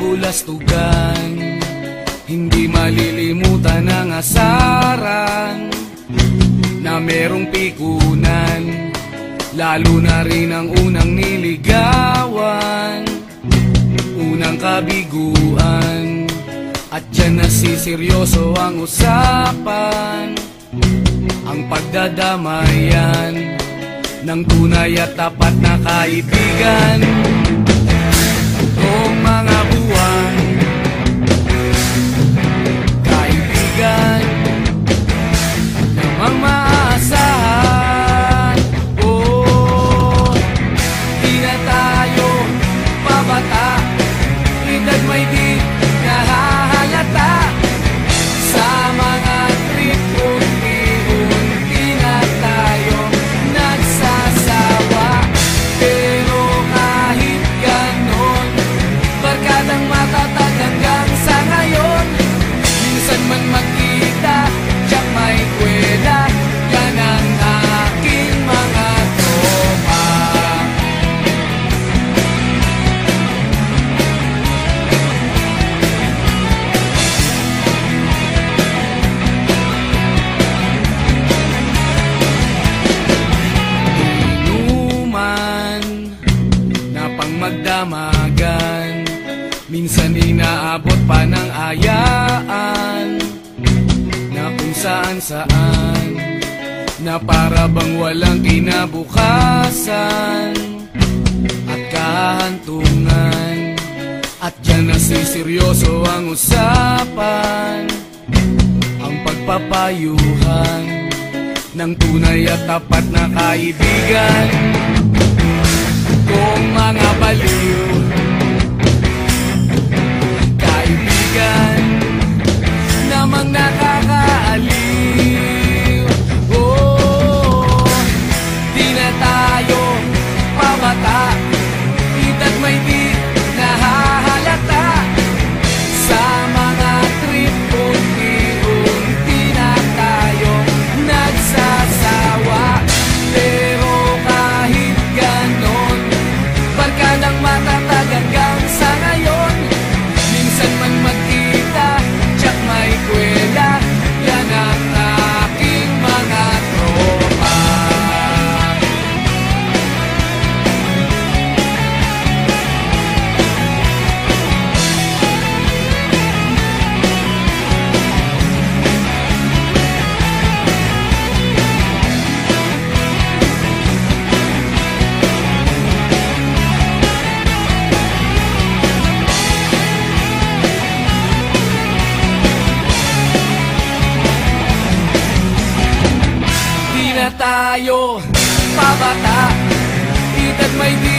lulastugan, hindi malilimutan ang asaran na merong pikunan, lalo na rin ang unang niligawan, unang kabiguan. At dyan nasiseryoso ang usapan, ang pagdadamayan ng tunay at tapat na kaibigan. Kung mga buwan, kaibigan namang maaasahan. Oh, di na tayo pabata, edad may di nahahalata. Sa mga trip unti-unti na tayo nagsasawa. Pero kahit ganon, barkadang matatag hanggang sa ngayon. Minsan man magkita, tiyak may kwela, yan ang aking mga tropa. Inuman na pang magdamagan, minsan inaabot pa ng ayaan, na kung saan-saan, na para bang walang kinabukasan at kahantungan. At dyan nasiseryoso ang usapan, ang pagpapayuhan ng tunay at tapat na kaibigan. Kung mga baliw, kaibigan namang nakakaaliw. Oh, di na tayo pabata, edad may di nahahalata. Sa mga trip unti-unti na tayo nagsasawa. Pero kahit ganon, barkadang matatag hanggang sa ngayon. Minsan man magkita, tiyak may kwela, yan ang aking mga tropa. Di na tayo pabata, edad may di